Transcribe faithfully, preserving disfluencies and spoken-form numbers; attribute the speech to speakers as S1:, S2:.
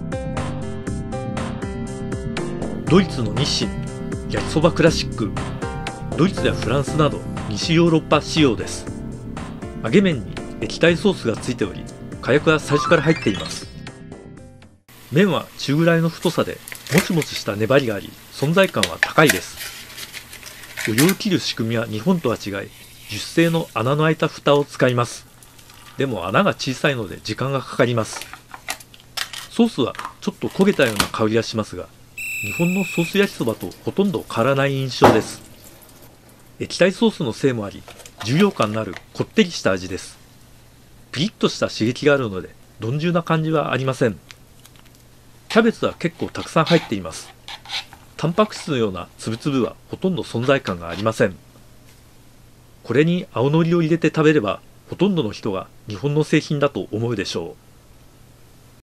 S1: ドイツの日清焼きそばクラシック。ドイツやフランスなど西ヨーロッパ仕様です。揚げ麺に液体ソースがついており、火薬は最初から入っています。麺は中ぐらいの太さでもちもちした粘りがあり、存在感は高いです。お湯を切る仕組みは日本とは違い、樹脂製の穴の開いた蓋を使います。でも穴が小さいので時間がかかります。ソースはちょっと焦げたような香りがしますが、日本のソース焼きそばとほとんど変わらない印象です。液体ソースのせいもあり、重量感のあるこってりした味です。ピリッとした刺激があるので、鈍重な感じはありません。キャベツは結構たくさん入っています。タンパク質のようなつぶつぶはほとんど存在感がありません。これに青のりを入れて食べれば、ほとんどの人が日本の製品だと思うでしょう。